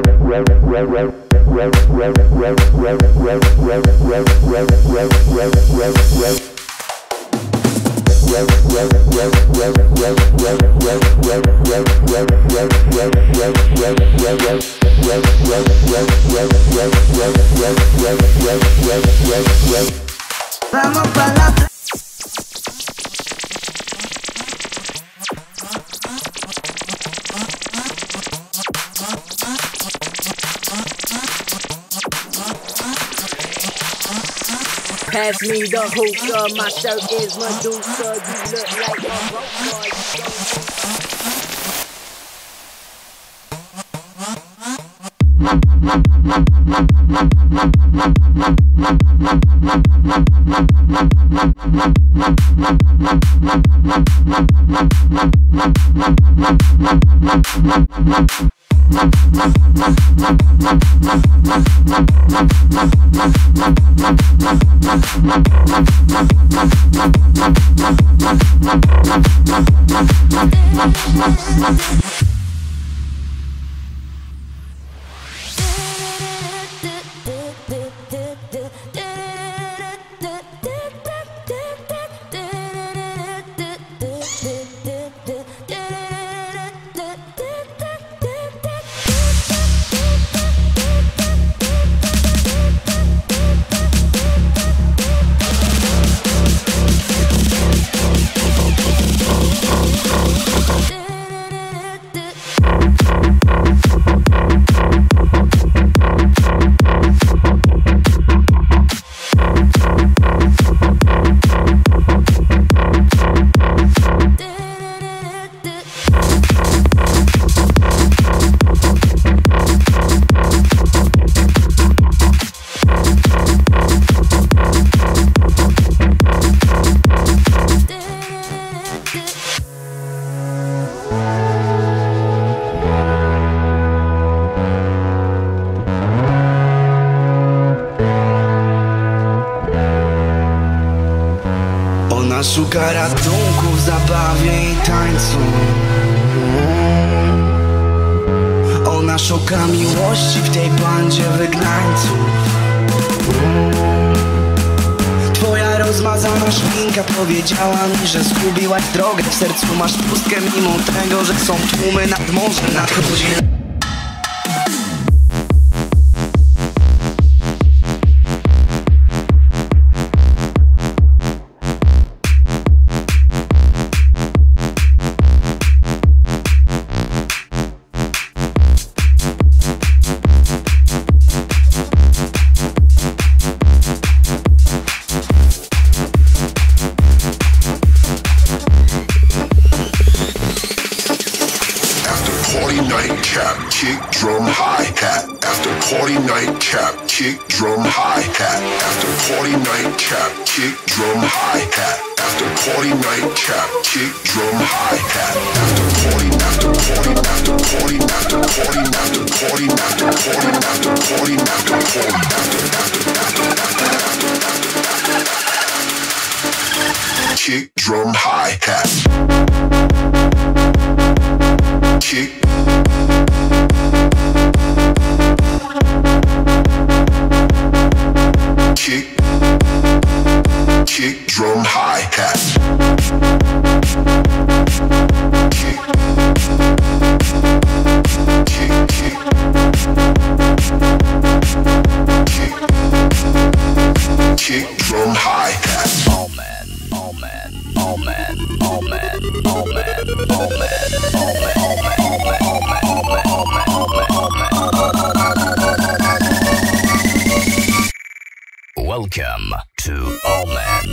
Vamos pa' la Pass me the hookah, my shirt is Medusa. You look like a broke Szuka ratunku w zabawie i tańcu. Ona szuka miłości w tej bandzie wygnańców. Twoja rozmazana szminka powiedziała mi, że zgubiłaś drogę. W sercu masz pustkę mimo tego, że są tłumy nad morzem. Nadchodzi drum hi-hat. After party nightcap, kick drum hi-hat. After party nightcap, kick drum hi-hat. After party nightcap, kick drum hi-hat. After party, after party, after party, after party, after party, after party, after party, after party, kick drum hi-hat. Kick. Kick drum hi-hat. Kick drum hi-hat. Oh man, oh man, oh man, oh man, oh man, oh man, oh man, oh man, oh man, oh man, oh man, oh man, oh man, oh man. Welcome to All Man.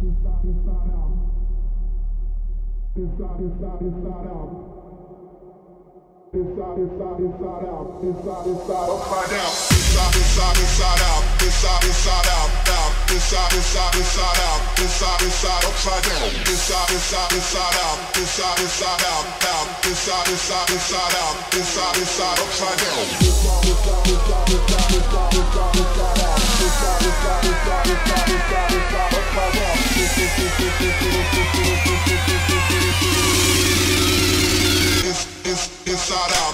Inside out.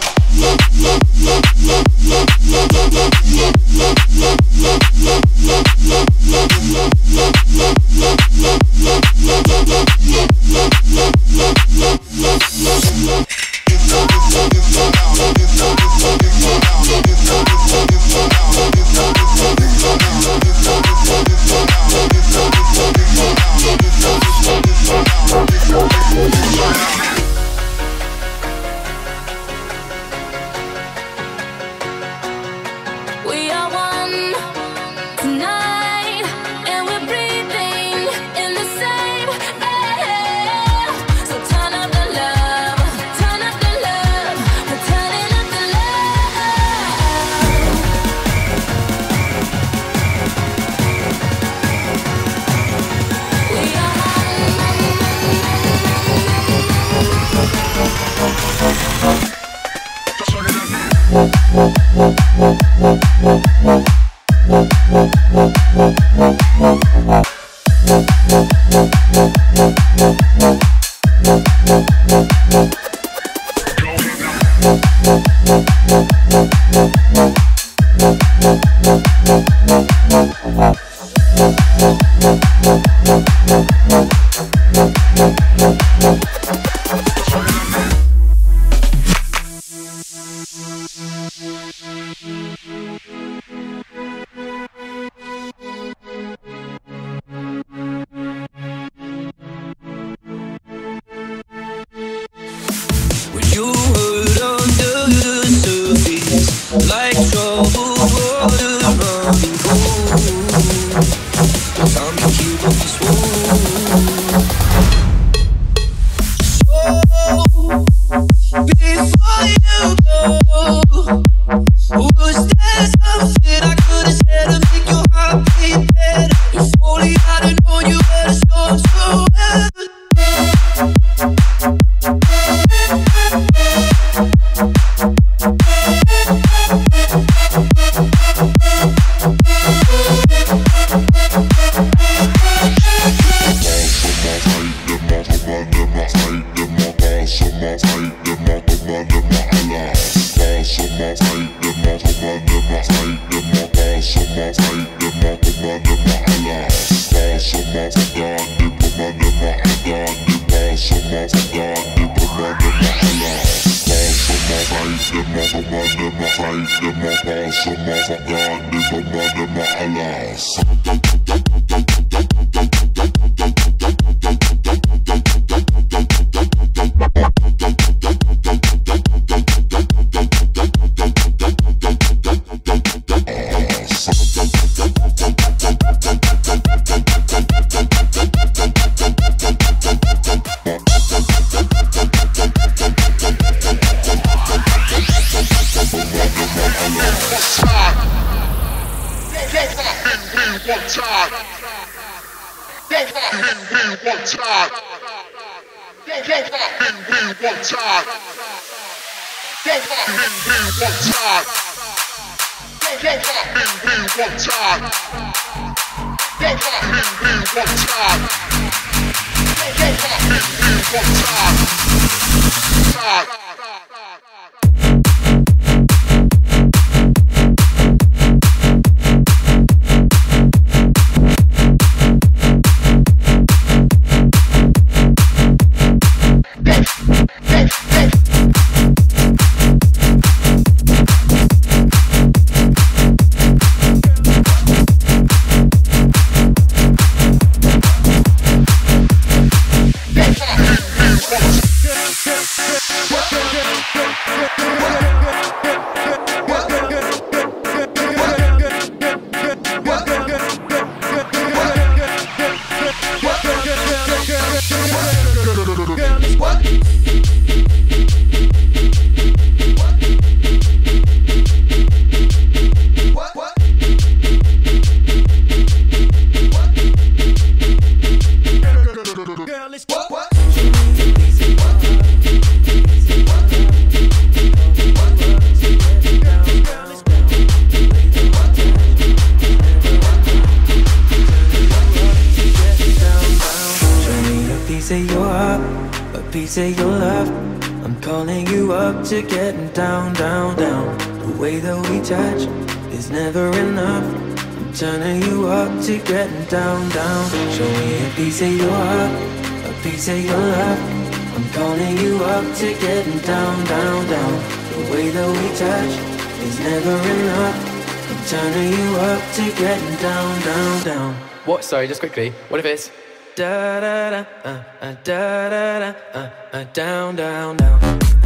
To getting down, down, down. The way that we touch is never enough. I'm turning you up to getting down, down. Show me a piece of your heart, a piece of your love. I'm calling you up to getting down, down, down. The way that we touch is never enough. I'm turning you up to getting down, down, down. What? Sorry, just quickly. What if it's da da da da da da down, down, down.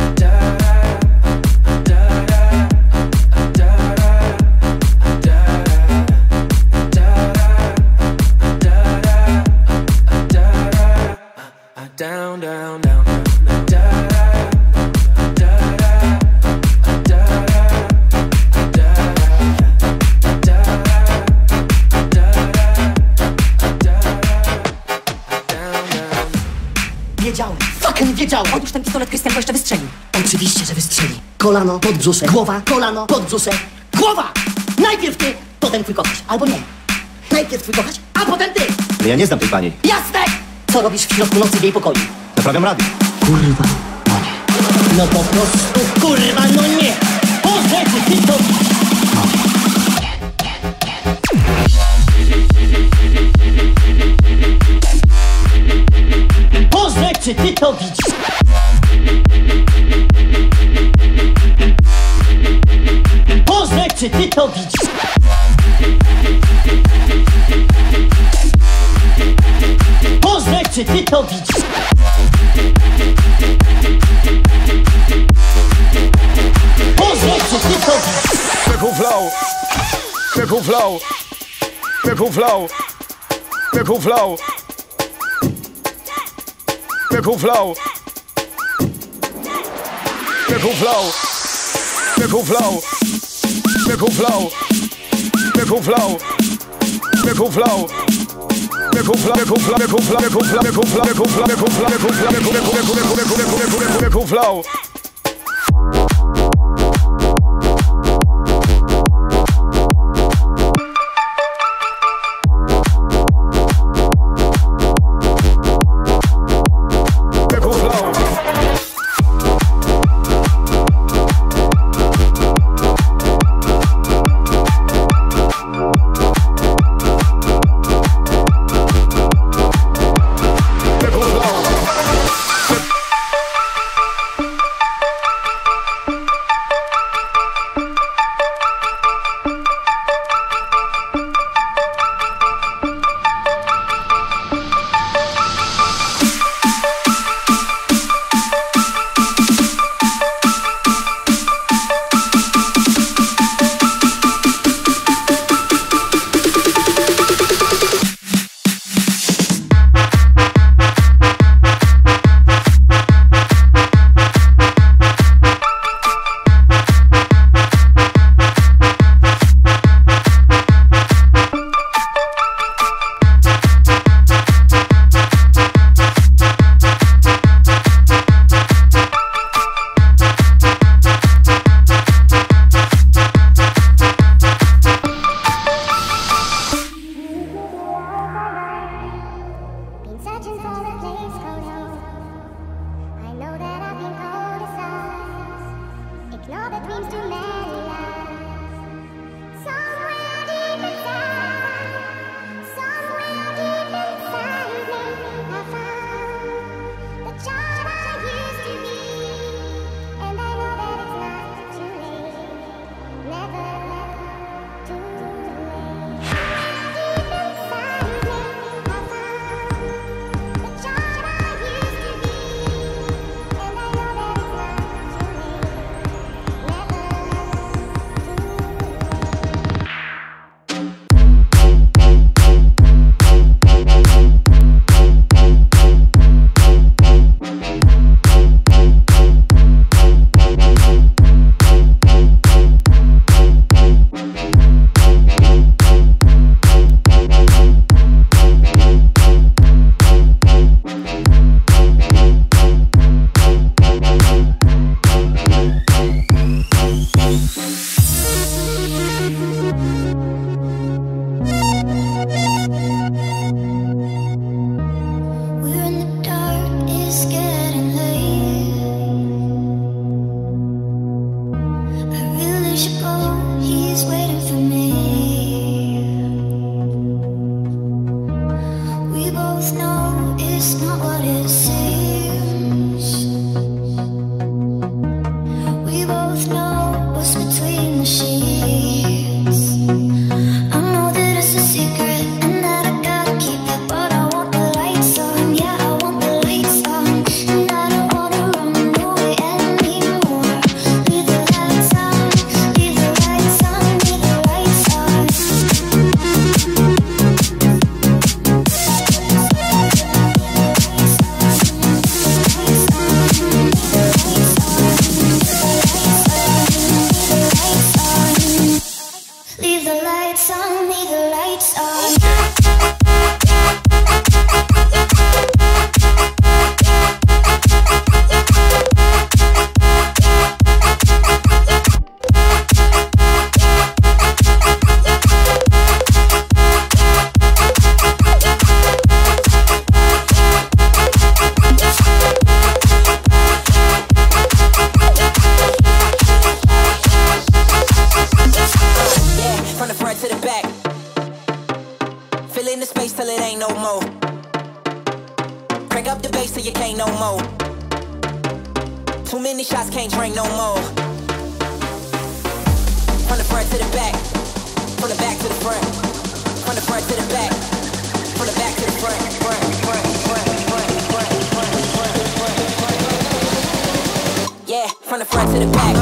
Down, down, down, Wiedziałem, fucking wiedziałem. Otóż ten pistolet Krystian jeszcze wystrzeli. Oczywiście, że wystrzeli. Kolano pod brzuszek, głowa, kolano pod brzuszek. Głowa! Najpierw ty, potem twój kochać. Albo nie. Najpierw twój kochać, a potem ty. Ale ja nie znam tej pani. Jasne! Co robisz w środku nocy w jej pokoju? Naprawiam radio. Kurwa, no nie. No po prostu kurwa, no nie. Boże, czy ty to widzisz? Boże, czy ty to widzisz? Boże, czy ty to widzisz? Boże, czy ty to widzisz? Boże, czy ty to widzisz? Fickle flow, fickle flow, fickle flow, fickle flow, fickle flow, fickle flow, fickle flow, fickle flow, fickle flow, fickle flow. Fickle flow. what it seems. We both know what's between the sheets. I know that it's a secret and that I gotta keep it, but I want the lights on, yeah, I want the lights on. And I don't wanna run away anymore. Leave the lights on, leave the lights on, leave the lights on. Leave the lights on, leave the lights on. From the front to the back, fill in the space till it ain't no more. Crank up the bass till you can't no more. Too many shots, can't drink no more. From the front to the back, from the back to the front, from the front to the back, from the back to the front, yeah, from the front to the back.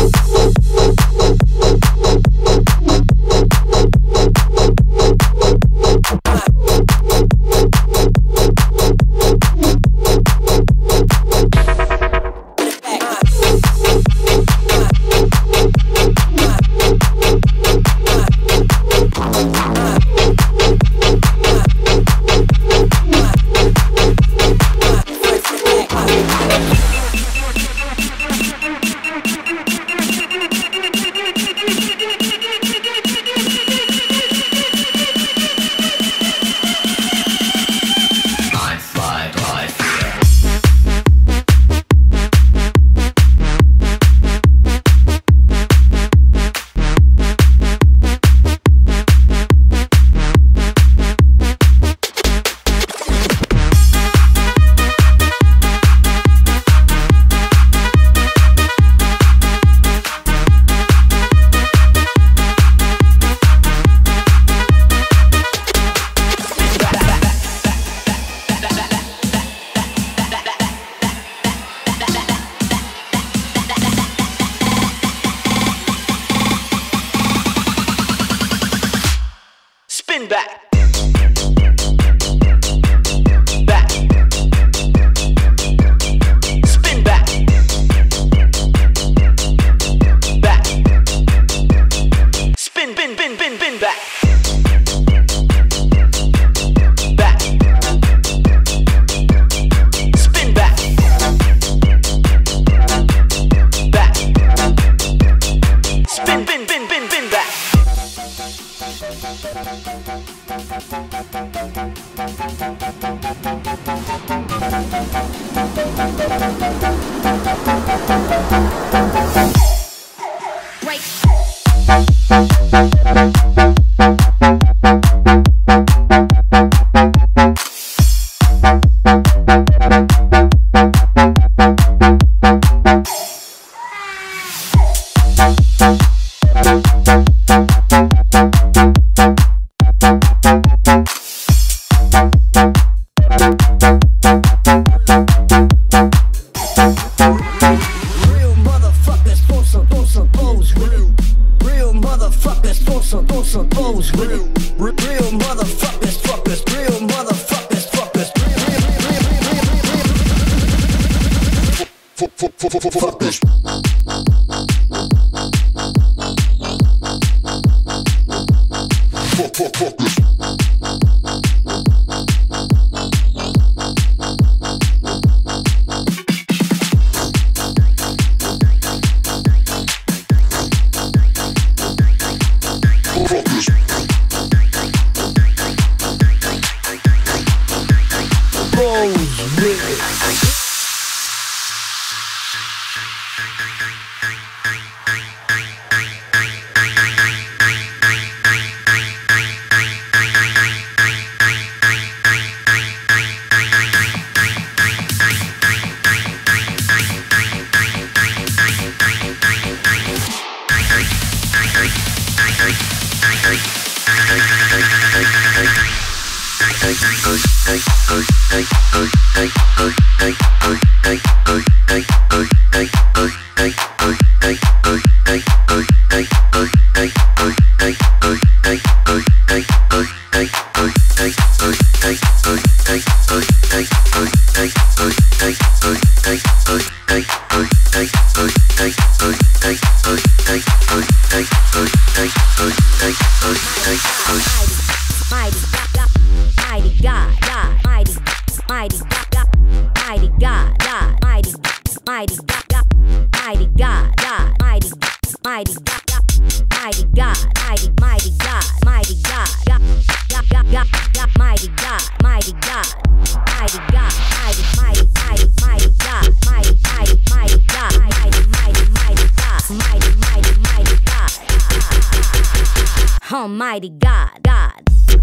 Spin back. Back. Spin back. Back. Spin, bin, bin, bin, bin back. Back. Spin back. Back. Spin, bin, bin, bin, bin back. Break. Real motherfuckers don't suppose real. Real motherfuckers don't suppose real. Real motherfuckers, fuckers, real motherfuckers, fuckers. Fuckers. Almighty God, God.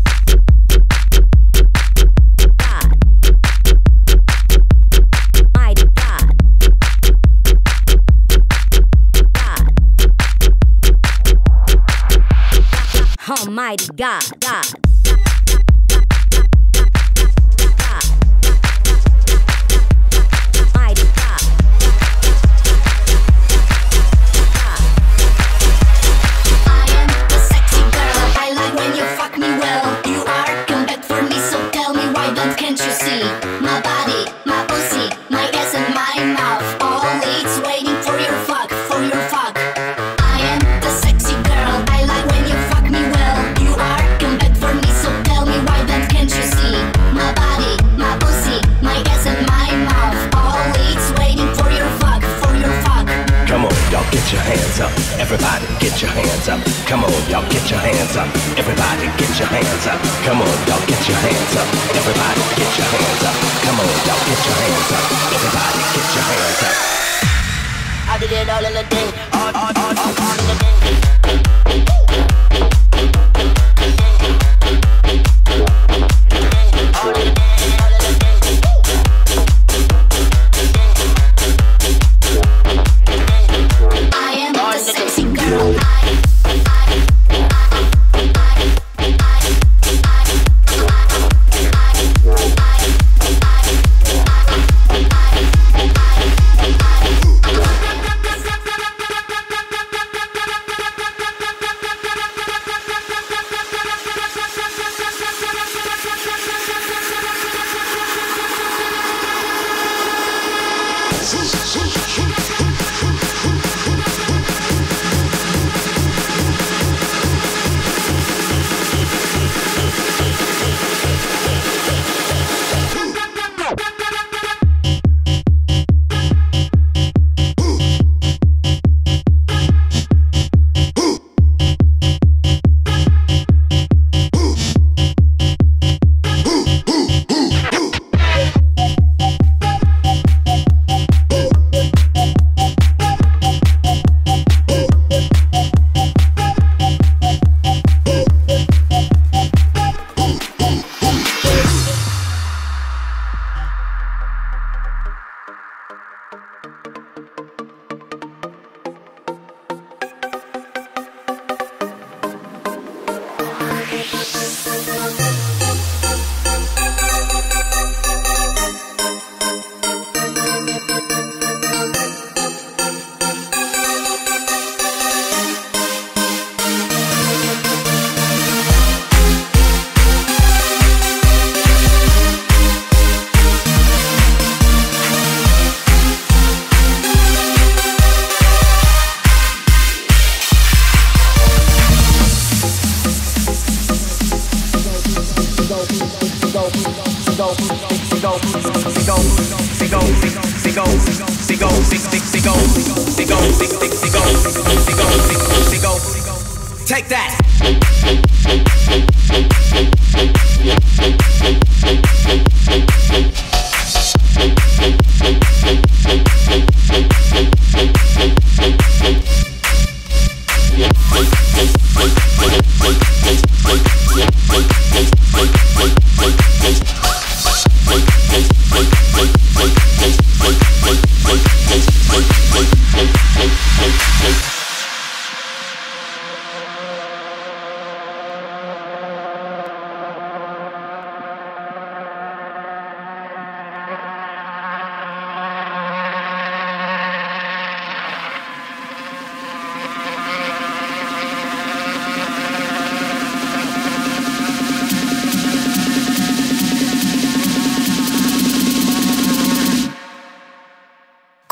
Mighty God. God. Almighty God, God. Can't you see my body, my pussy, my ass and my mouth? All it's waiting for your fuck, for your fuck. I am the sexy girl, I like when you fuck me well. You are come back for me, so tell me why then can't you see my body, my pussy, my ass and my mouth? All it's waiting for your fuck, for your fuck. Come on, y'all get your hands up. Everybody get your hands up. Come on, y'all get your hands up. Everybody get your hands up. Come on, y'all get your hands up. Everybody get your hands up. Come on, y'all get your hands up. Everybody get your hands up. I did it all in a day. All in a day. Take that.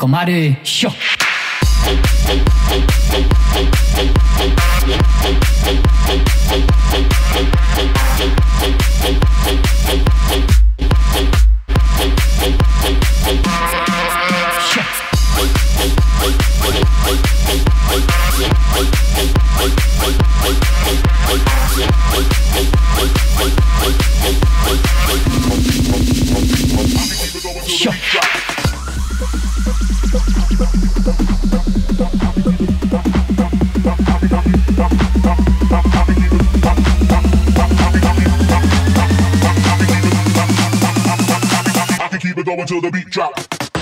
komary, sio. Until the beat drop.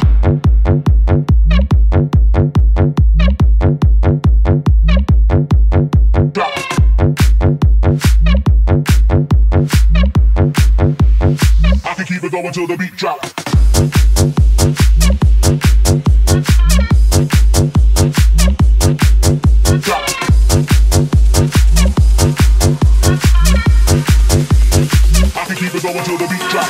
Drop. I can keep it going till the beat drop. Drop. I can keep it going till the beat drop.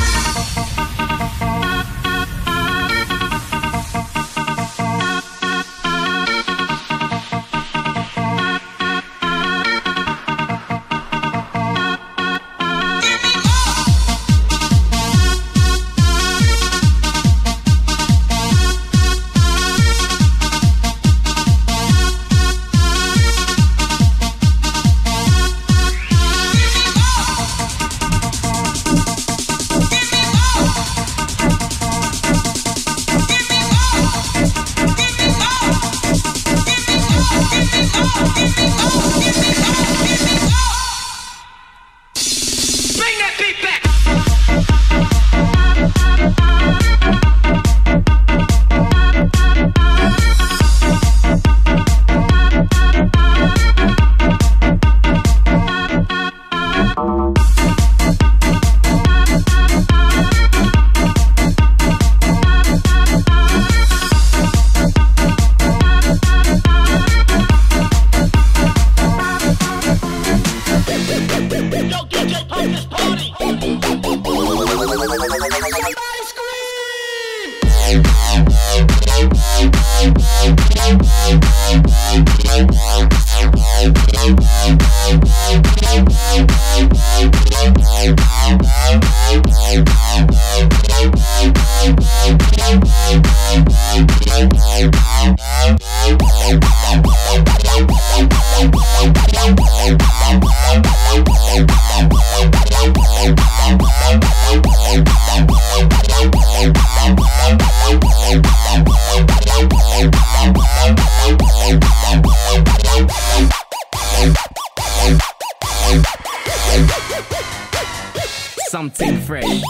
Something fresh.